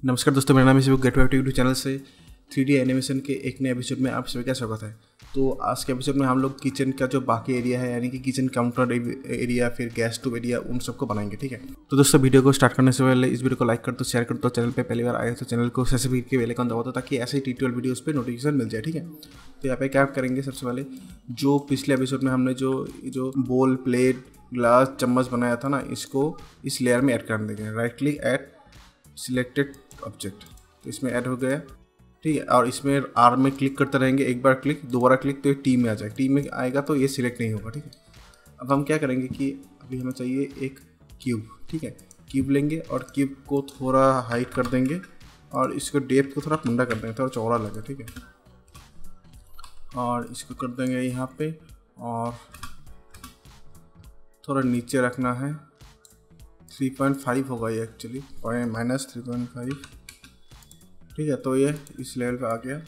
नमस्कार दोस्तों, मेरा नाम है शिव। गेट यूट्यूब चैनल से 3D एनिमेशन के एक नए एपिसोड में आप सभी का स्वागत है। तो आज के एपिसोड में हम लोग किचन का जो बाकी एरिया है, यानी कि किचन काउंटर एरिया, फिर गैस स्टोव एरिया, उन सबको बनाएंगे। ठीक है, तो दोस्तों वीडियो को स्टार्ट करने से पहले इस वीडियो को लाइक कर दो, शेयर कर दो। चैनल पे पहली बार आए तो चैनल को सब्सक्राइब के बेल आइकन दबा दो ताकि ऐसे ही ट्यूटोरियल वीडियोस पे नोटिफिकेशन मिल जाए। ठीक है, तो यहाँ पे क्या करेंगे, सबसे पहले जो पिछले एपिसोड में हमने जो बोल, प्लेट, ग्लास, चम्मच बनाया था ना, इसको इस लेयर में ऐड कर देंगे। Right click, add selected object, तो इसमें ऐड हो गया। ठीक है, और इसमें आर में क्लिक करते रहेंगे, एक बार क्लिक, दोबारा क्लिक, तो ये टी में आ जाएगा। टी में आएगा तो ये सिलेक्ट नहीं होगा। ठीक है, अब हम क्या करेंगे कि अभी हमें चाहिए एक क्यूब। ठीक है, क्यूब लेंगे और क्यूब को थोड़ा हाइट कर देंगे और इसको डेप्थ को थोड़ा मुंडा कर देंगे, थोड़ा चौड़ा लगे। ठीक है, और इसको कर देंगे यहाँ पे और थोड़ा नीचे रखना है। 3.5 होगा ये एक्चुअली, -3.5। ठीक है, तो ये इस लेवल पे आ गया।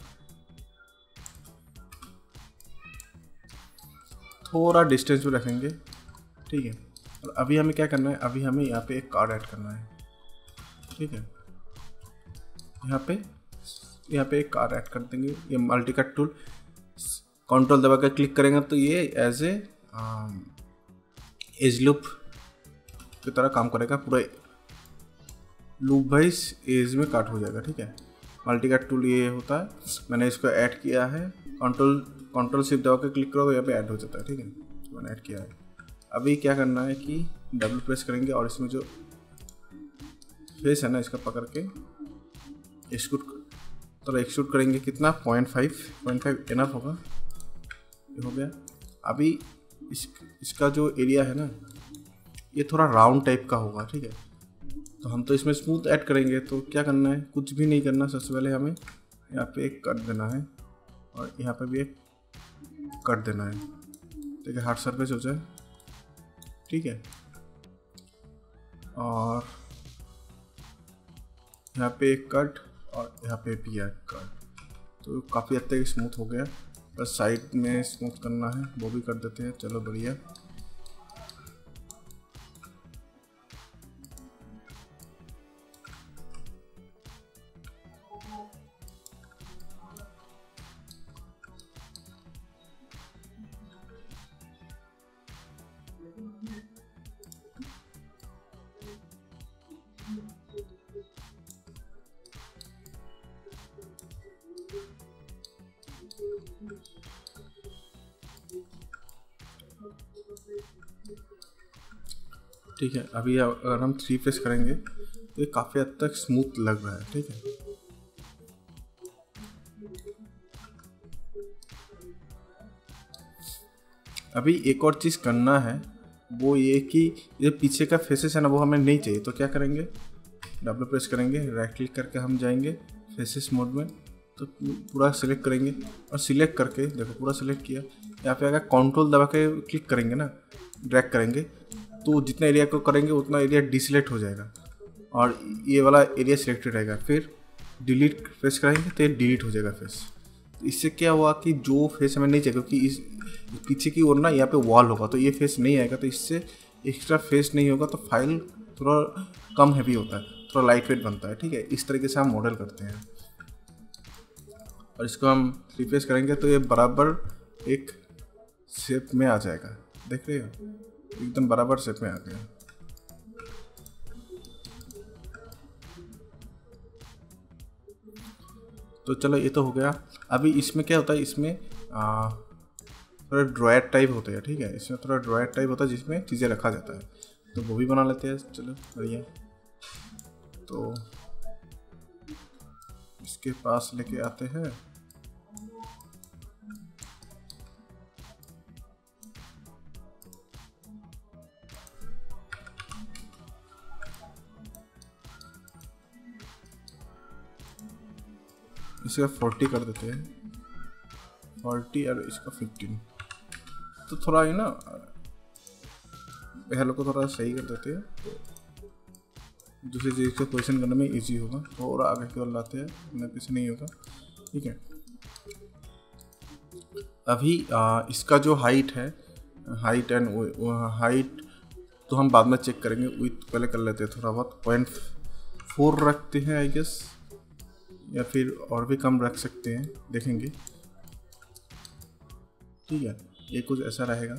थोड़ा डिस्टेंस पे रखेंगे। ठीक है, और अभी हमें क्या करना है, अभी हमें यहाँ पे एक कार्ड ऐड करना है। ठीक है, यहाँ पे एक कार्ड ऐड कर देंगे। ये मल्टी कट टूल, कंट्रोल दबा कर क्लिक करेंगे तो ये एज एज लूप की तरह काम करेगा। पूरा लूप वाइज एज में काट हो जाएगा। ठीक है, मल्टी कट टूल ये होता है, मैंने इसको ऐड किया है। कंट्रोल शिफ्ट दबा के क्लिक करो तो यहाँ पे ऐड हो जाता है। ठीक है, तो मैंने ऐड किया है। अभी क्या करना है कि डबल प्रेस करेंगे और इसमें जो फेस है ना, इसका पकड़ के एक्सट्रूड करेंगे। कितना, 0.5 इनफ होगा। ये हो गया। अभी इसका जो एरिया है ना, ये थोड़ा राउंड टाइप का होगा। ठीक है, तो हम तो इसमें स्मूथ ऐड करेंगे। तो क्या करना है, कुछ भी नहीं करना। सबसे पहले हमें यहाँ पे एक कट देना है और यहाँ पे भी एक कट देना है। ठीक है, हार्ड सरफेस हो जाए। ठीक है, और यहाँ पे एक कट और यहाँ पे भी एक कट। तो काफ़ी हद तक स्मूथ हो गया, बस साइड में स्मूथ करना है, वो भी कर देते हैं। चलो बढ़िया। ठीक है, अभी अगर हम 3 प्रेस करेंगे तो ये काफ़ी हद तक स्मूथ लग रहा है। ठीक है, अभी एक और चीज़ करना है, वो ये कि ये पीछे का फेसेस है ना, वो हमें नहीं चाहिए। तो क्या करेंगे, डबल प्रेस करेंगे, राइट क्लिक करके हम जाएंगे फेसेस मोड में, तो पूरा सिलेक्ट करेंगे और सिलेक्ट करके देखो पूरा सिलेक्ट किया। यहाँ पे अगर कंट्रोल दबा के क्लिक करेंगे ना, ड्रैग करेंगे, तो जितना एरिया को करेंगे उतना एरिया डिसलेक्ट हो जाएगा और ये वाला एरिया सिलेक्टेड रहेगा। फिर डिलीट प्रेस करेंगे तो ये डिलीट हो जाएगा फेस। तो इससे क्या हुआ कि जो फेस हमें नहीं चाहिए, क्योंकि इस पीछे की ओर ना यहाँ पे वॉल होगा तो ये फेस नहीं आएगा, तो इससे एक्स्ट्रा फेस नहीं होगा, तो फाइल थोड़ा कम हैवी होता है, थोड़ा लाइट वेट बनता है। ठीक है, इस तरीके से हम मॉडल करते हैं और इसको हम रिप्लेस करेंगे तो ये बराबर एक शेप में आ जाएगा। देख रहे हो, एकदम बराबर शेप में आ गया। तो चलो ये तो हो गया। अभी इसमें क्या होता है, इसमें थोड़ा ड्रॉयर टाइप होता है। ठीक है, इसमें थोड़ा ड्रॉयर टाइप होता है जिसमें चीज़ें रखा जाता है, तो वो भी बना लेते हैं। चलो बढ़िया। तो इसके पास लेके आते हैं। इसका 40 कर देते हैं, 40 और इसका 15। तो थोड़ा ये ना पहले को थोड़ा सही कर देते हैं, तो दूसरी चीज़ को क्वेश्चन करने में इजी होगा। थोड़ा आगे की ओर लाते हैं, इतना पीछे नहीं होगा। ठीक है, अभी इसका जो हाइट है, हाइट तो हम बाद में चेक करेंगे। विथ पहले कर लेते हैं थोड़ा बहुत, 4 रखते हैं आई गेस, या फिर और भी कम रख सकते हैं, देखेंगे। ठीक है, ये कुछ ऐसा रहेगा।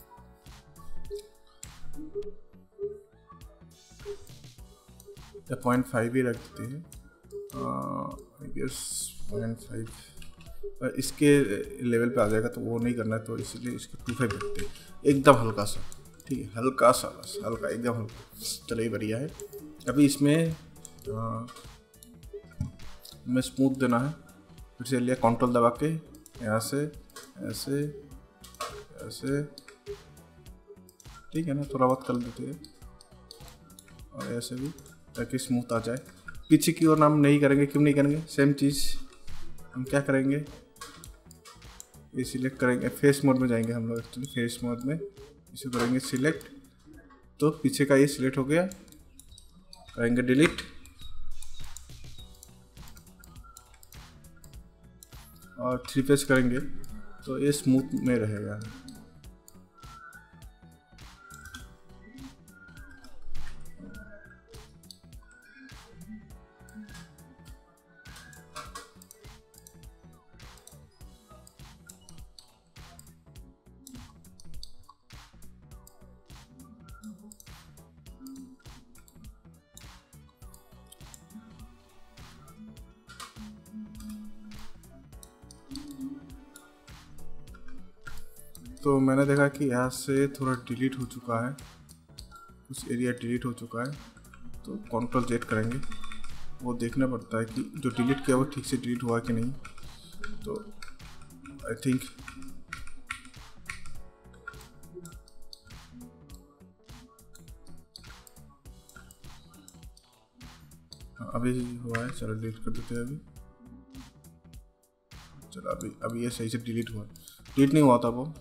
या 0.5 ही रख देते हैं आई गेस, 0.5 इसके लेवल पे आ जाएगा तो वो नहीं करना है, तो इसलिए इसको 2.5 रखते हैं, एकदम हल्का सा। ठीक है, हल्का सा, बस हल्का, एकदम हल्का। चलिए बढ़िया है। अभी इसमें हमें स्मूथ देना है। फिर से लिया कंट्रोल दबा के, यहाँ से ऐसे ऐसे, ठीक है ना, थोड़ा बहुत कर देते हैं, और ऐसे भी, ताकि स्मूथ आ जाए। पीछे की ओर नाम नहीं करेंगे, क्यों नहीं करेंगे, सेम चीज़ हम क्या करेंगे, ये सिलेक्ट करेंगे, फेस मोड में जाएंगे हम लोग। एक्चुअली फेस मोड में इसे करेंगे सिलेक्ट, तो पीछे का ये सिलेक्ट हो गया, करेंगे डिलीट, और 3 पेज करेंगे तो ये स्मूथ में रहेगा। तो मैंने देखा कि यहाँ से थोड़ा डिलीट हो चुका है, कुछ एरिया डिलीट हो चुका है, तो कंट्रोल Z करेंगे। वो देखना पड़ता है कि जो डिलीट किया वो ठीक से डिलीट हुआ कि नहीं। तो आई थिंक अभी हुआ है, चलो डिलीट कर देते हैं अभी। चलो अभी ये सही से डिलीट हुआ, डिलीट नहीं हुआ था वो।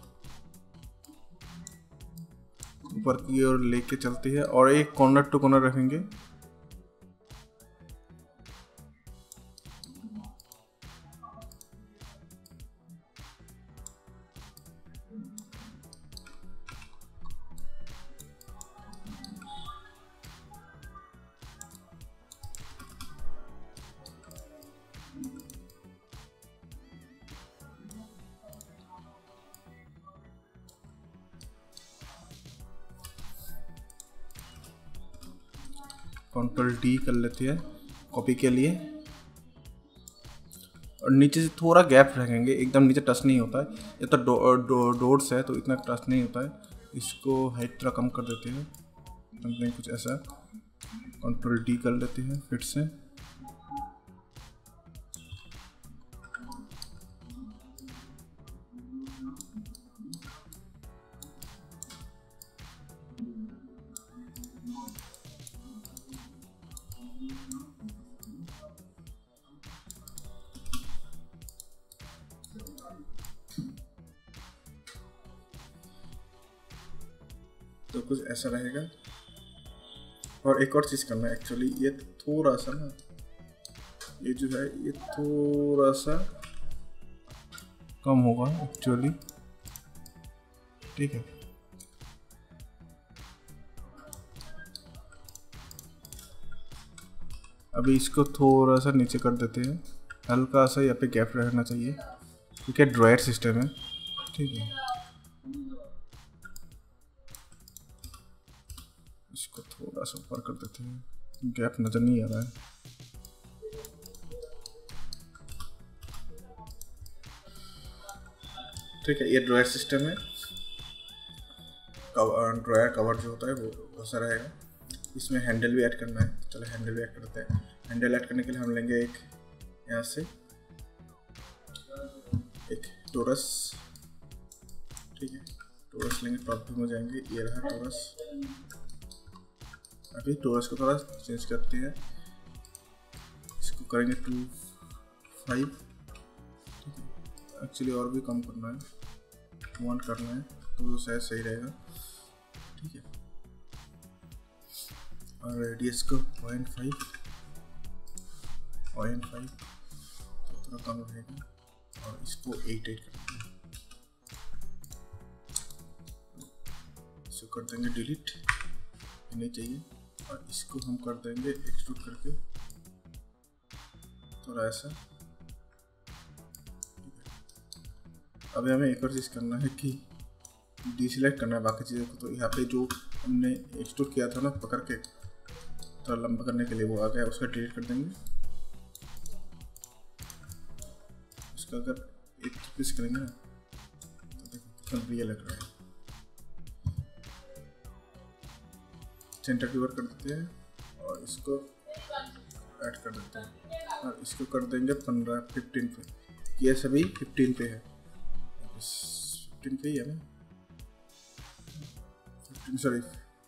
ऊपर की ओर लेके चलती है, और एक कॉर्नर टू कॉर्नर रखेंगे। कंट्रोल D कर लेते हैं कॉपी के लिए, और नीचे से थोड़ा गैप रखेंगे, एकदम नीचे टच नहीं होता है। ये तो डॉट्स है तो इतना टच नहीं होता है। इसको हाइट थोड़ा कम कर देते हैं, समथिंग कुछ ऐसा। कंट्रोल D कर लेते हैं फिर से। तो कुछ ऐसा रहेगा। और एक और चीज़ करना है एक्चुअली, ये थोड़ा सा ना, ये जो है ये थोड़ा सा कम होगा एक्चुअली। ठीक है, अभी इसको थोड़ा सा नीचे कर देते हैं, हल्का सा यहाँ पे गैप रहना चाहिए क्योंकि ड्रॉयर सिस्टम है। ठीक है, इसको थोड़ा सा ऊपर कर देते हैं, गैप नज़र नहीं आ रहा है। ठीक है, ये ड्रॉयर सिस्टम है। ड्रॉयर कवर जो होता है वो ऐसा रहेगा। इसमें हैंडल भी ऐड करना है, चलो हैंडल भी ऐड करते हैं। हैंडल ऐड करने के लिए हम लेंगे एक यहाँ से एक टोरस। ठीक है, टोरस लेंगे, टॉप व्यू में जाएंगे, ये रहा टोरस। अभी टोरस को थोड़ा चेंज करते हैं, इसको करेंगे 2.5। ठीक है, एक्चुअली और भी कम करना है, 1 करना है तो शायद सही रहेगा। ठीक है, और रेडियस को 0.5 तो थोड़ा कम रहेगा, और इसको 8 करते हैं, इसको कर देंगे डिलीट, नहीं चाहिए। और इसको हम कर देंगे एक्सट्रूड करके थोड़ा ऐसा। अभी हमें एक और चीज़ करना है कि डिसेलेक्ट करना है बाकी चीज़ों को। तो यहाँ पे जो हमने एक्सट्रूड किया था ना पकड़ के थोड़ा लंबा करने के लिए, वो आ गया, उसका डिलीट कर देंगे। उसका अगर एक पीस करेंगे ना तो देखो कितना बढ़िया लग रहा है। सेंटर की वर्क कर देते हैं और इसको ऐड कर देते हैं और इसको कर देंगे 15 पे। ये सभी 15 पे है, 15 पे ही है ना, 15 सॉरी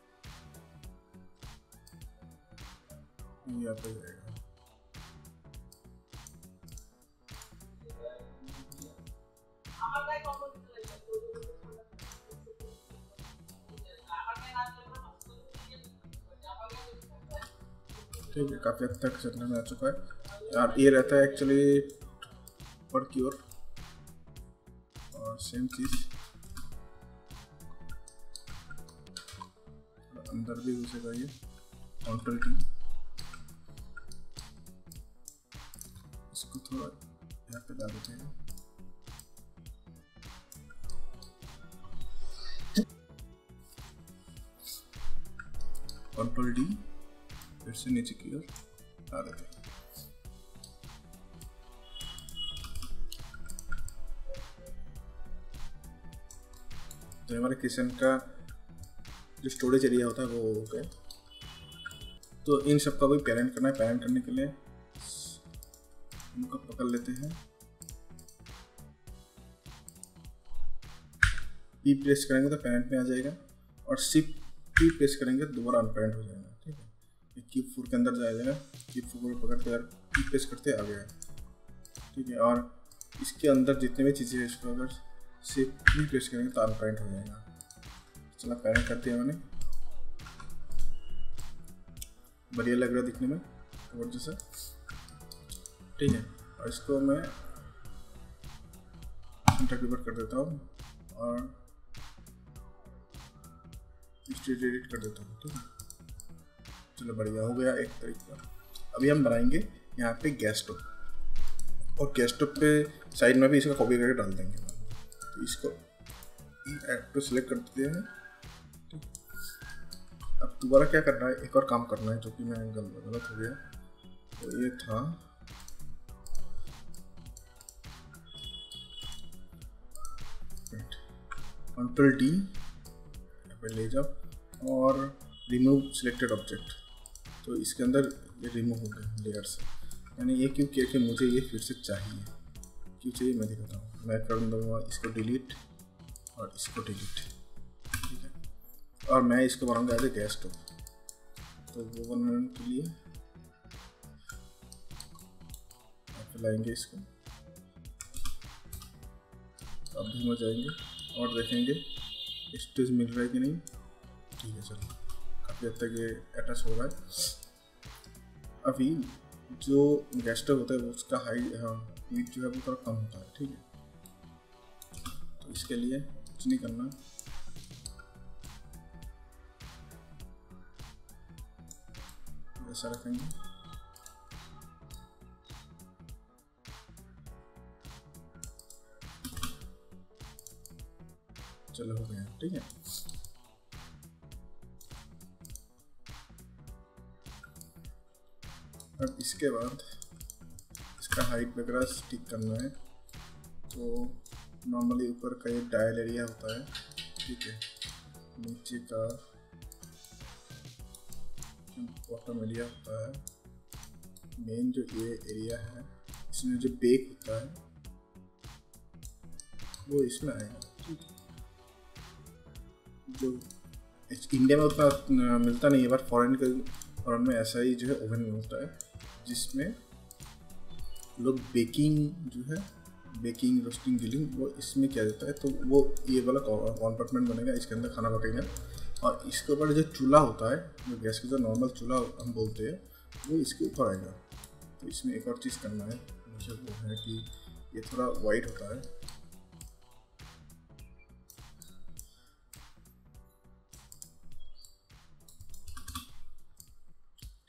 यहाँ पे जाएगा। ठीक है, काफ़ी हद तक चलने में आ चुका है यार। ये रहता है एक्चुअली पर की ओर, और सेम चीज़ अंदर भी घुसेगा। ये कंट्रोल टी, इसको थोड़ा यहाँ पे डाल देते हैं। कंट्रोल डी, फिर से नीचे की ओर डाल देते हैं। तो हमारे किचन का जो स्टोरेज एरिया होता है वो हो गया। तो इन सब का भी पेरेंट करना है। पेरेंट करने के लिए इनको पकड़ लेते हैं, पी प्रेस करेंगे तो पेरेंट में आ जाएगा, और शिफ्ट पी प्रेस करेंगे तो दोबारा अनपेरेंट हो जाएगा। ठीक है, कीप 4 के अंदर जाएगा, कीप 4 को पकड़ के पी प्रेस करते आ गया। ठीक है, और इसके अंदर जितने भी चीज़ें हैं इसको अगर शिफ्ट पी प्रेस करेंगे तो अनपेरेंट हो जाएगा। चला पेरेंट करते हैं मैंने, बढ़िया लग रहा है दिखने में और जैसा। ठीक है, और इसको मैं इंटरप्रेट कर देता हूँ और स्टेट एडिट कर देता हूँ। ठीक है, चलो बढ़िया हो गया एक तरीका। अभी हम बनाएंगे यहाँ पे गैस स्टोव, और गैस स्टोव पे साइड में भी इसका कॉपी करके डाल देंगे। तो इसको ऐड पे सिलेक्ट कर देते हैं। अब दोबारा क्या करना है, एक और काम करना है जो कि मैं गलत हो गया। तो ये था कंट्रोल डी, यहाँ पे ले जाओ और रिमूव सिलेक्टेड ऑब्जेक्ट। तो इसके अंदर ये रिमूव हो गया लेयर से। मैंने ये क्यों किया कि मुझे ये फिर से चाहिए। क्यों चाहिए मैं दिखाता हूँ। मैं कर दूँगा इसको डिलीट और इसको डिलीट। ठीक है, और मैं इसको बनाऊंगा एज ए गैस स्टोव। तो वो बनाने के लिए लाएंगे इसको, अब भी हम जाएंगे और देखेंगे स्टोरेज मिल रहा है कि नहीं। ठीक है, चलो काफ़ी हद तक ये अटैच हो रहा है। अभी जो गैस स्टोव होता है वो उसका हीट जो है वो थोड़ा कम होता है। ठीक है, तो इसके लिए कुछ नहीं करना, ऐसा रखेंगे। चलो हो गया। ठीक है, अब इसके बाद इसका हाइट वगैरह ठीक करना है। तो नॉर्मली ऊपर का एक डायल एरिया होता है। ठीक है, नीचे का बॉटम एरिया होता है। मेन जो ये एरिया है इसमें जो बेक होता है वो इसमें आएगा। ठीक है, जो इंडिया में उतना मिलता नहीं है, बट फॉरेन में ऐसा ही जो है ओवन मिलता है जिसमें लोग बेकिंग जो है, बेकिंग रोस्टिंग ग्रिलिंग वो इसमें किया जाता है। तो वो ये वाला कंपार्टमेंट बनेगा, इसके अंदर खाना पकेगा। और इसके ऊपर जो चूल्हा होता है, जो गैस का जो नॉर्मल चूल्हा हम बोलते हैं, वो इसके ऊपर आएगा। तो इसमें एक और चीज़ करना है मुझे, वो है कि ये थोड़ा वाइट होता है।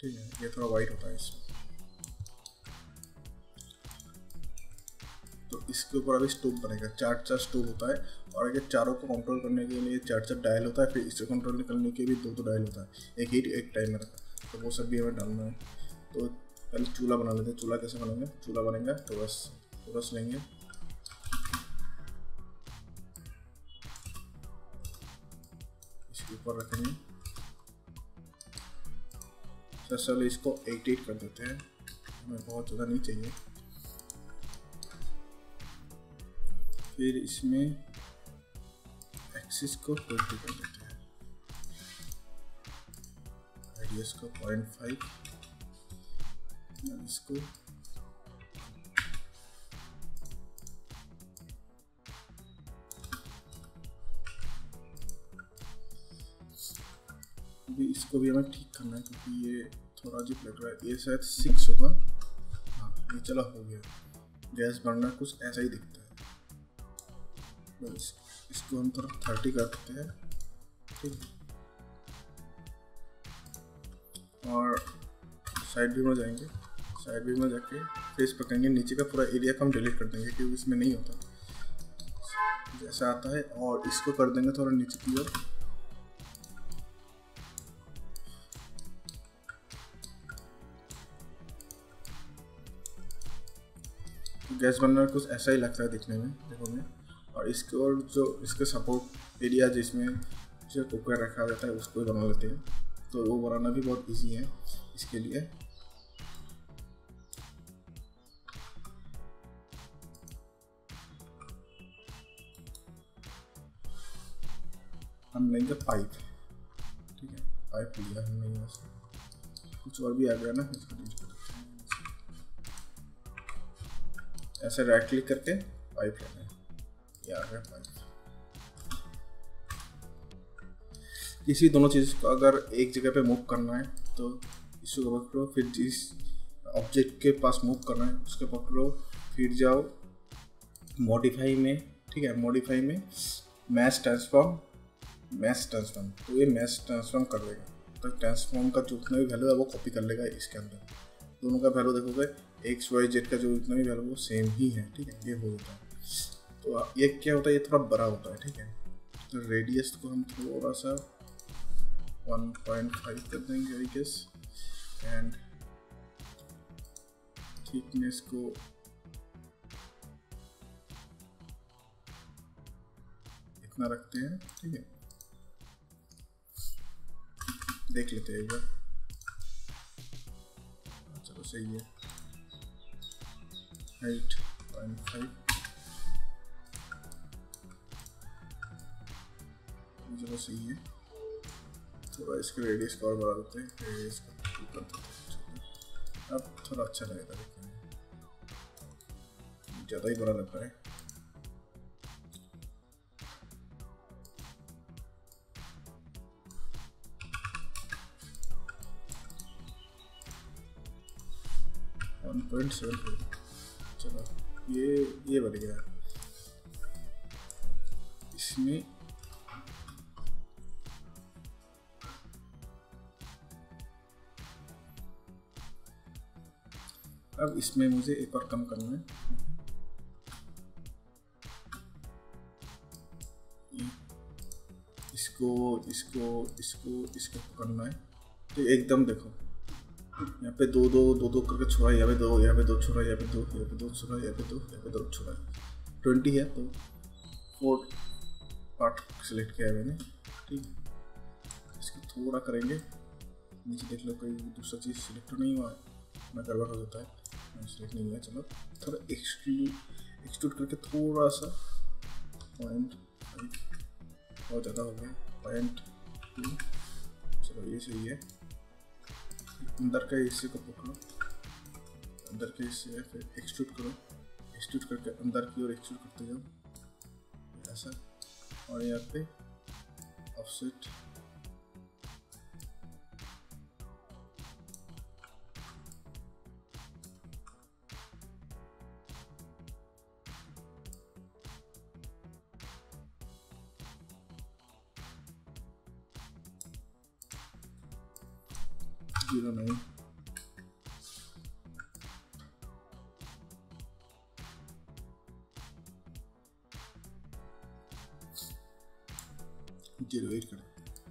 ठीक है, ये थोड़ा वाइट होता है इसमें। तो इसके ऊपर अभी स्टोव बनेगा, 4 स्टोव होता है, और अगर चारों को कंट्रोल करने के लिए 4 डायल होता है, फिर इससे कंट्रोल करने के भी 2 डायल होता है, एक हीट एक टाइमर का। तो वो सब भी हमें डालना है। तो पहले चूल्हा बना लेते हैं। चूल्हा कैसे बनाएंगे? चूल्हा बनेगा टोरस लेंगे, इसके ऊपर रखेंगे। चलो इसको 8 कर देते हैं, हमें बहुत ज़्यादा नहीं चाहिए। फिर इसमें एक्सिस को 20 कर देते हैं, रेडियस को 0.5, इसको भी, इसको भी हमें ठीक करना है क्योंकि ये थोड़ा अजीब लग रहा है। ये शायद 6 होगा। हाँ, ये चला हो गया। गैस बर्नर कुछ ऐसा ही दिखता है। तो इसको हम थोड़ा 30 कर देते हैं, ठीक है। और साइड व्यू में जाएंगे, साइड व्यू में जाके फेस पकड़ेंगे, नीचे का पूरा एरिया को हम डिलीट कर देंगे क्योंकि इसमें नहीं होता, जैसा आता है। और इसको कर देंगे थोड़ा नीचे की ओर। गैस बर्नर कुछ ऐसा ही लगता है दिखने में, देखो में। और इसके और जो इसके सपोर्ट एरिया जिसमें जो कुकर रखा जाता है उसको भी बना लेते हैं। तो वो बनाना भी बहुत इजी है। इसके लिए हम लेंगे पाइप, ठीक है। पाइप लिया हमने यहाँ से, कुछ और भी आ गया ना, इसको डिलीट कर देते हैं। ऐसे राइट क्लिक करके पाइप लेना है, ये आ गया पाइप। किसी दोनों चीज़ को अगर एक जगह पे मूव करना है तो इसको पकड़ो, फिर जिस ऑब्जेक्ट के पास मूव करना है उसको पकड़ो, फिर जाओ मॉडिफाई में, ठीक है। मॉडिफाई में मैश ट्रांसफॉर्म, तो ये मैश ट्रांसफॉर्म कर देगा। तो ट्रांसफॉर्म का जो उतना भी वैल्यू है वो कॉपी कर लेगा इसके अंदर। दोनों का वैल्यू देखोगे एक्स वाई जेड का जो उतना भी वैल्यू वो सेम ही है, ठीक है। ये हो जाता है। तो ये क्या होता है, ये थोड़ा बड़ा होता है, ठीक है। तो रेडियस को हम थोड़ा सा 1.5 कर देंगे आई गेस, एंड थिकनेस को इतना रखते हैं, ठीक है। देख लेते हैं एक बार, चलो सही है। 8.5, चलो सही है। थोड़ा इसके रेडियस को और बढ़ा देते हैं, रेडियस को 2 कर देते हैं। अब थोड़ा अच्छा लगेगा देखने में, ज़्यादा ही बड़ा लग रहा है। चलो ये बन गया। इसमें अब इसमें मुझे एक और कम करना है। इसको पकड़ना है। तो एकदम देखो यहाँ पे दो करके छोड़ा, यहाँ पे 2, यहाँ पे 2 छोड़ा, यहाँ पे 2, यहाँ पे 2 छोड़ा, यहाँ पे 2, यहाँ पे 2 छोड़ा। 20 है तो 4 पार्ट सिलेक्ट किया है मैंने, ठीक है। इसको थोड़ा करेंगे, नीचे देख लो कोई दूसरा चीज़ सिलेक्ट तो नहीं हुआ है, ना गड़बड़ हो जाता है, सिलेक्ट नहीं हुआ। चलो थोड़ा एक्सट्रूड करके थोड़ा सा 0.5, बहुत ज़्यादा हो गया, 0.2। चलो ये सही है। अंदर का हिस्से को पकड़ो, अंदर के हिस्से फिर एक्सट्रूड करो, एक्सट्रूड करके अंदर की ओर एक्सट्रूड करते जाओ ऐसा। और यहाँ पे ऑफसेट नहीं वेट करें,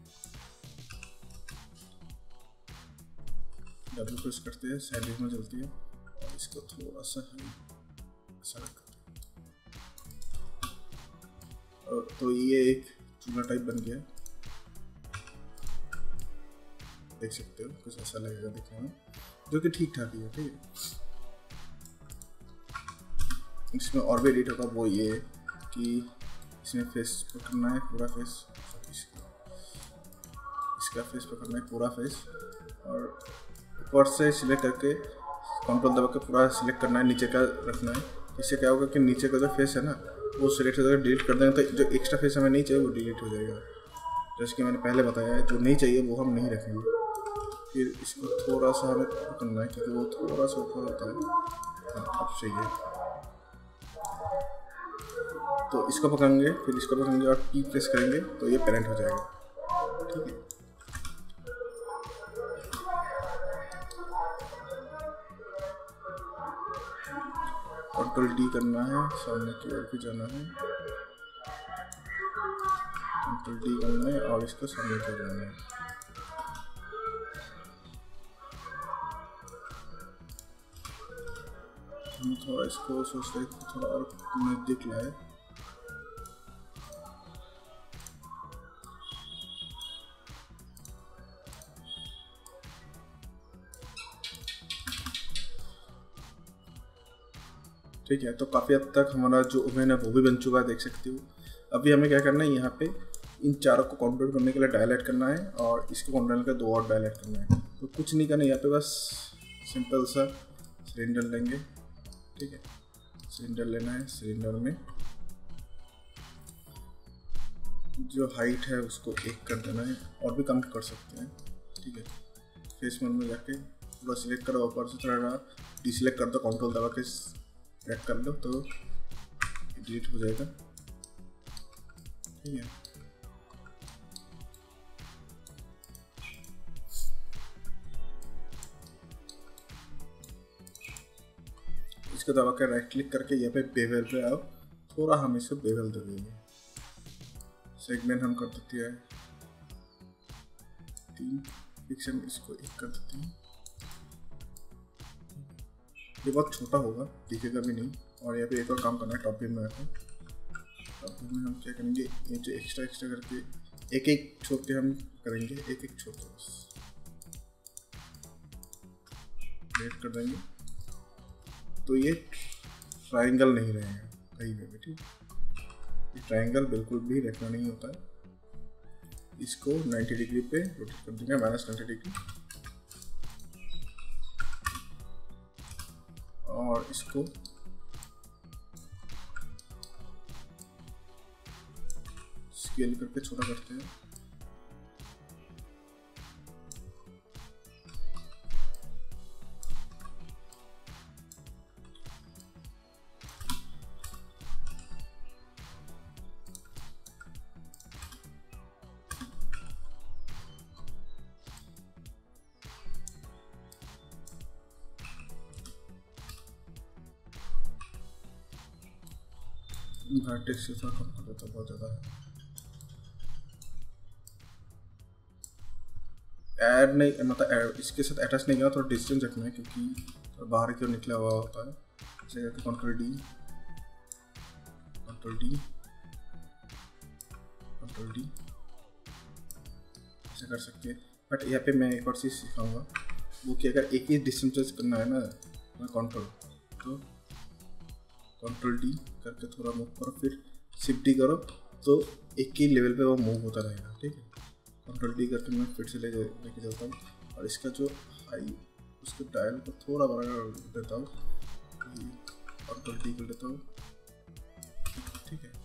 डबल प्रेस करते हैं, सैंडविच में चलती है और इसको थोड़ा सा ऐसा रखते हैं। तो ये एक चूल्हा टाइप बन गया, देख सकते हो कुछ ऐसा लगेगा दिखने में, जो कि ठीक ठाक ही है। ठीक है, इसमें और भी एडिट होगा, वो ये कि इसमें फेस पकड़ना है पूरा फेस, इसका फेस पकड़ना है पूरा फेस, और ऊपर से सिलेक्ट करके कंट्रोल दबा के पूरा सिलेक्ट करना है, नीचे का रखना है। इससे क्या होगा कि नीचे का जो फेस है ना वो सिलेक्ट हो जाएगा, डिलीट कर देंगे तो जो एक्स्ट्रा फेस हमें नहीं चाहिए वो डिलीट हो जाएगा। जैसे कि मैंने पहले बताया है, जो नहीं चाहिए वो हम नहीं रखेंगे। फिर इसको थोड़ा सा हमें पकड़ना है क्योंकि वो थोड़ा सा ऊपर होता है। अब चाहिए तो इसको पकड़ेंगे, फिर इसको पकड़ेंगे और P प्रेस करेंगे तो ये पेरेंट हो जाएगा। ठीक है, कंट्रोल D करना है, सामने की ओर भी जाना है, कंट्रोल D करना है और इसको सामने की ओर जाना है। हम थोड़ा इसको सोच रहे थे थोड़ा और नजदीक लाए, ठीक है। तो काफ़ी हद तक हमारा जो ओवन है वो भी बन चुका है, देख सकते हो। अभी हमें क्या करना है, यहाँ पे इन चारों को काउंट करने के लिए डायल ऐड करना है और इसको काउंट करने के लिए 2 और डायल ऐड करना है। तो कुछ नहीं करना, यहाँ पे बस सिंपल सा सिलेंडर लेंगे। ठीक है, सिलेंडर लेना है, सिलेंडर में जो हाइट है उसको 1 कर देना है, और भी कम कर सकते हैं। ठीक है, फेस मोड में जाके पूरा सिलेक्ट करो, ऊपर से थोड़ा डिसलेक्ट कर दो, कंट्रोल दबा के सेलेक्ट कर लो तो डिलीट हो जाएगा। ठीक है, इसको दबा कर राइट क्लिक करके यहाँ पे बेवल पे आओ, थोड़ा हम इसको बेवल दे देंगे। सेगमेंट हम कर देते हैं 3, पिक्सल इसको 1 कर देते हैं। ये बहुत छोटा होगा, दिखेगा भी नहीं। और यहाँ पे एक और काम करना है, टॉप व्यू में आकर टॉप व्यू में हम क्या करेंगे, ये जो एक्स्ट्रा करके एक छोड़ के हम करेंगे, एक छोड़ के बस वेट कर देंगे तो ये ट्रायंगल नहीं रहेगा कहीं पे भी। ठीक, ये ट्रायंगल बिल्कुल भी रखना नहीं होता है। इसको 90 डिग्री पे रोटेट कर देंगे, -90 डिग्री, और इसको स्केल करके छोटा करते हैं। वर्टेक्स से थोड़ा कम कर देता, बहुत ज़्यादा है। ऐड नहीं, मतलब इसके साथ अटैच नहीं किया, थोड़ा डिस्टेंस रखना है क्योंकि थोड़ा बाहर की ओर निकला हुआ होता है। जैसे कि कंट्रोल डी ऐसे कर सकते हैं। बट यहाँ पे मैं एक और चीज़ सिखाऊंगा, वो कि अगर एक ही डिस्टेंस करना है ना कंट्रोल, तो कंट्रोल डी करके थोड़ा मूव करो, फिर शिफ्ट डी करो तो एक ही लेवल पे वो मूव होता रहेगा। ठीक है, कंट्रोल डी करके मैं फिर से लेके जाता हूँ और इसका जो हाई उसके डायल को थोड़ा बड़ा कर देता हूँ, कंट्रोल डी कर लेता हूँ। ठीक है,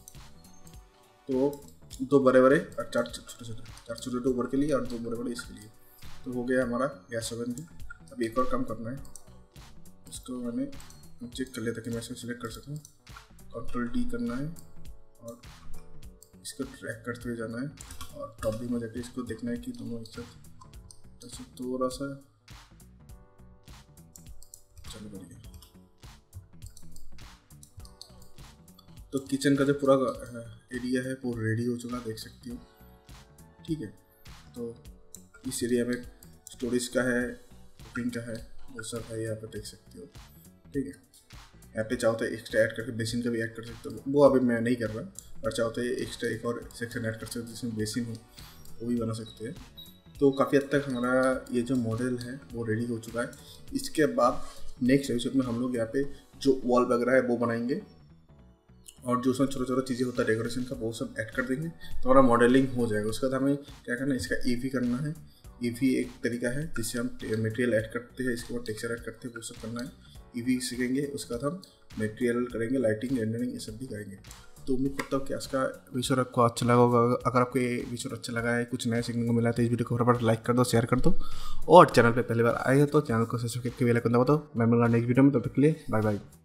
तो 2 बड़े और 4 छोटे ऊपर के लिए और 2 बड़े इसके लिए। तो हो गया हमारा गैस ओवन भी। अब एक और काम करना है, इसको मैंने चेक कर लिया ताकि मैं इसको सिलेक्ट कर सकूँ। कंट्रोल डी करना है और इसको ट्रैक करते हुए जाना है और टॉप व्यू में जाके इसको देखना है कि दोनों एक साथ थोड़ा सा चलो बढ़ गया। तो किचन का जो पूरा एरिया है वो रेडी हो चुका, देख सकती हो। ठीक है। तो इस एरिया में स्टोरेज का है, कुकिंग का है, वो सब है, यहाँ पर देख सकते हो। ठीक है, यहाँ पे चाहो तो एक्स्ट्रा ऐड करके बेसिन का भी ऐड कर सकते हो, वो अभी मैं नहीं कर रहा। और चाहो तो एक्स्ट्रा एक और सेक्शन ऐड कर सकते हो जिसमें बेसिन हो, वो भी बना सकते हैं। तो काफ़ी हद तक हमारा ये जो मॉडल है वो रेडी हो चुका है। इसके बाद नेक्स्ट एपिसोड में हम लोग यहाँ पे जो वॉल वगैरह है वो बनाएंगे, और जो उसमें छोटा छोटा चीज़ें होता है डेकोरेशन का, वो सब ऐड कर देंगे तो हमारा मॉडलिंग हो जाएगा। उसके बाद हमें क्या करना है, इसका ईवी करना है। ईवी एक तरीका है जिससे हम मटेरियल ऐड करते हैं, इसके बाद टेक्सचर ऐड करते हैं, वो सब करना है। ईवी सीखेंगे, उसके बाद हम मटेरियल करेंगे, लाइटिंग, रेंडरिंग, ये सब भी करेंगे। तो उम्मीद करता हूँ कि आज का विषय आपको अच्छा लगा होगा। अगर आपको ये विषय अच्छा लगा है, कुछ नया सीखने को मिला है, तो इस वीडियो को फटाफट लाइक कर दो, शेयर कर दो, और चैनल पे पहली बार आए हो तो चैनल को सब्सक्राइब करके बेल आइकन दबा दो। मैं मिलूंगा नेक्स्ट वीडियो में, तब तक के लिए बाय बाय।